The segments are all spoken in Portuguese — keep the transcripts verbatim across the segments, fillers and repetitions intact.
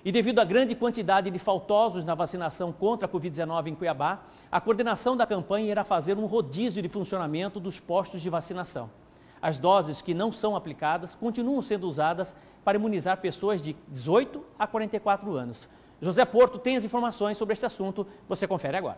E devido à grande quantidade de faltosos na vacinação contra a covid dezenove em Cuiabá, a coordenação da campanha irá fazer um rodízio de funcionamento dos postos de vacinação. As doses que não são aplicadas continuam sendo usadas para imunizar pessoas de dezoito a quarenta e quatro anos. José Porto tem as informações sobre este assunto, você confere agora.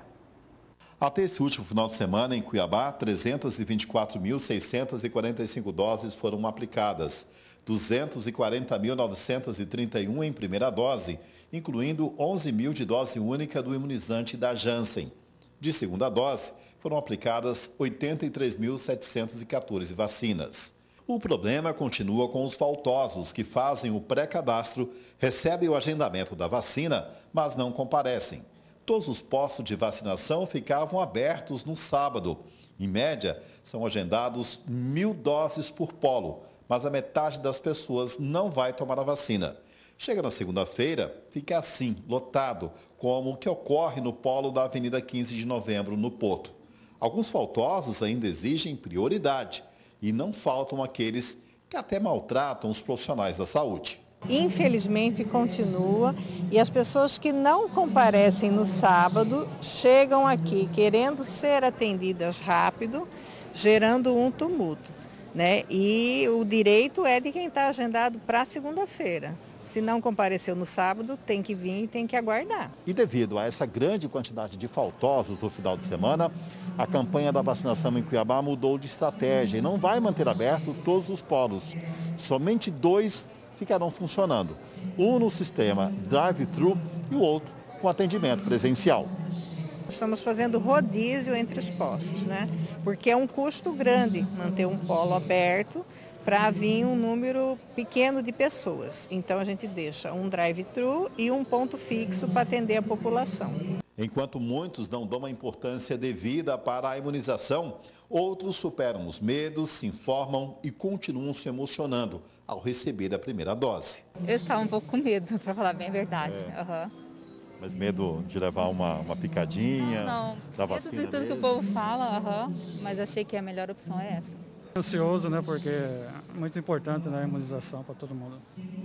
Até esse último final de semana, em Cuiabá, trezentas e vinte e quatro mil, seiscentas e quarenta e cinco doses foram aplicadas. duzentas e quarenta mil, novecentas e trinta e um em primeira dose, incluindo onze mil de dose única do imunizante da Janssen. De segunda dose, foram aplicadas oitenta e três mil, setecentas e quatorze vacinas. O problema continua com os faltosos que fazem o pré-cadastro, recebem o agendamento da vacina, mas não comparecem. Todos os postos de vacinação ficavam abertos no sábado. Em média, são agendados mil doses por polo, mas a metade das pessoas não vai tomar a vacina. Chega na segunda-feira, fica assim, lotado, como o que ocorre no polo da Avenida quinze de novembro, no Porto. Alguns faltosos ainda exigem prioridade e não faltam aqueles que até maltratam os profissionais da saúde. Infelizmente continua, e as pessoas que não comparecem no sábado chegam aqui querendo ser atendidas rápido, gerando um tumulto, né? E o direito é de quem está agendado para segunda-feira. Se não compareceu no sábado, tem que vir e tem que aguardar. E devido a essa grande quantidade de faltosos no final de semana, a campanha da vacinação em Cuiabá mudou de estratégia e não vai manter aberto todos os polos. Somente dois ficarão funcionando. Um no sistema drive-thru e o outro com atendimento presencial. Estamos fazendo rodízio entre os postos, né? Porque é um custo grande manter um polo aberto para vir um número pequeno de pessoas. Então a gente deixa um drive-thru e um ponto fixo para atender a população. Enquanto muitos não dão a importância devida para a imunização, outros superam os medos, se informam e continuam se emocionando ao receber a primeira dose. Eu estava um pouco com medo, para falar bem a verdade. É. Uhum. Mas medo de levar uma, uma picadinha? Não, da medo vacina de tudo mesmo? que o povo fala, uhum, mas achei que a melhor opção é essa. Ansioso, né, porque é muito importante, né, a imunização para todo mundo.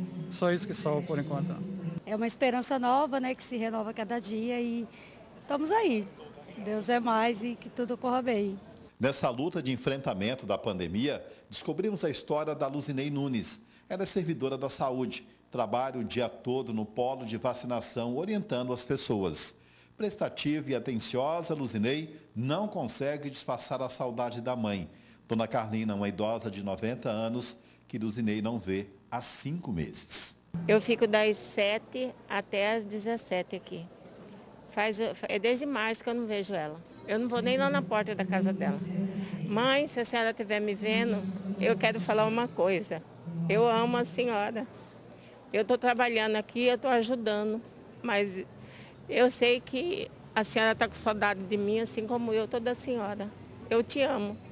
Só isso que salva por enquanto. É uma esperança nova, né, que se renova cada dia e estamos aí. Deus é mais e que tudo corra bem. Nessa luta de enfrentamento da pandemia, descobrimos a história da Luzinei Nunes. Ela é servidora da saúde, trabalha o dia todo no polo de vacinação, orientando as pessoas. Prestativa e atenciosa, Luzinei não consegue disfarçar a saudade da mãe. Dona Carlina, uma idosa de noventa anos, que Luzinei não vê há cinco meses. Eu fico das sete até as dezessete aqui. Faz, é desde março que eu não vejo ela. Eu não vou nem lá na porta da casa dela. Mãe, se a senhora estiver me vendo, eu quero falar uma coisa. Eu amo a senhora. Eu estou trabalhando aqui, eu estou ajudando, mas eu sei que a senhora está com saudade de mim, assim como eu estou da senhora. Eu te amo.